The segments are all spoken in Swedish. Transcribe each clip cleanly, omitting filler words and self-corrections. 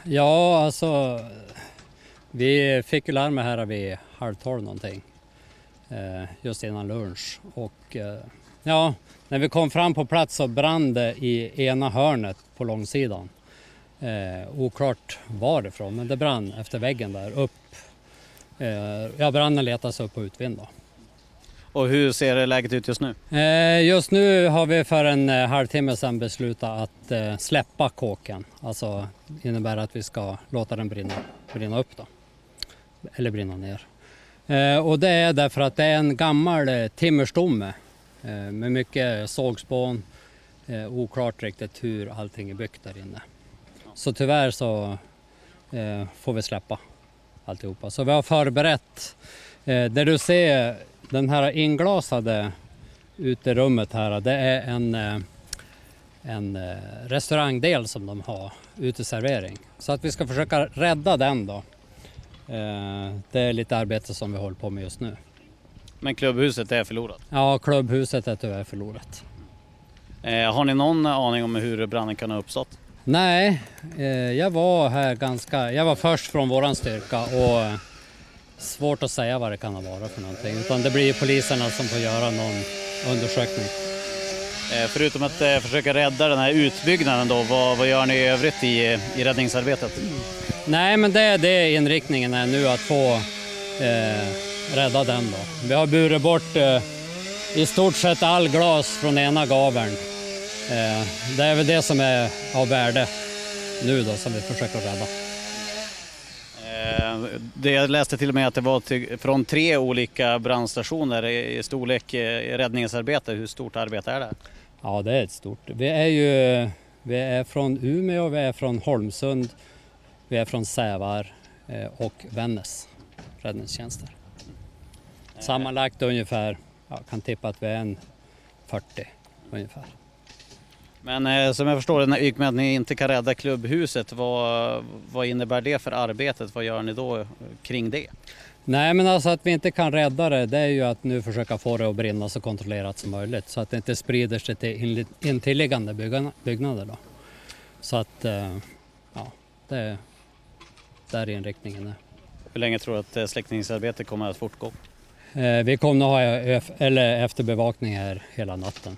Ja, alltså vi fick ju larm här vid 11:30 någonting, just innan lunch. Och ja, när vi kom fram på plats så brann det i ena hörnet på långsidan. Oklart varifrån, men det brann efter väggen där upp. Branden letas upp på utvind då. Och hur ser läget ut just nu? Just nu har vi för en halvtimme sedan beslutat att släppa kåken. Alltså innebär att vi ska låta den brinna upp då. Eller brinna ner. Och det är därför att det är en gammal timmerstomme med mycket sågspån. Oklart riktigt hur allting är byggt där inne. Så tyvärr så får vi släppa alltihopa. Så vi har förberett, där du ser den här inglasade uterummet här, det är en restaurangdel som de har, uteservering. Så att vi ska försöka rädda den då. Det är lite arbete som vi håller på med just nu. Men klubbhuset är förlorat? Ja, klubbhuset är tyvärr förlorat. Har ni någon aning om hur branden kan ha uppstått? Nej, jag var först från våran styrka och svårt att säga vad det kan ha varit för någonting. Utan det blir poliserna som får göra någon undersökning. Förutom att försöka rädda den här utbyggnaden då, vad gör ni i övrigt i räddningsarbetet? Nej, men det inriktningen är nu att få rädda den då. Vi har burit bort i stort sett all glas från ena gaveln. Det är väl det som är av värde nu då som vi försöker rädda. Jag läste till och med att det var från 3 olika brandstationer i storlek i räddningsarbete. Hur stort arbete är det? Ja, det är ett stort. Vi är från Umeå, vi är från Holmsund, vi är från Sävar och Vännäs räddningstjänster. Sammanlagt ungefär, jag kan tippa att vi är en 40 ungefär. Men som jag förstår, i och med att ni inte kan rädda klubbhuset, vad innebär det för arbetet? Vad gör ni då kring det? Nej, men alltså att vi inte kan rädda det är ju att nu försöka få det att brinna så kontrollerat som möjligt. Så att det inte sprider sig till intilliggande byggnader då. Så att, ja, det är där inriktningen är. Hur länge tror du att släckningsarbetet kommer att fortgå? Vi kommer att ha efterbevakning här hela natten.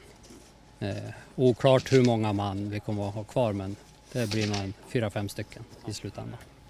Oklart hur många man vi kommer att ha kvar, men det blir nog 4-5 stycken i slutändan.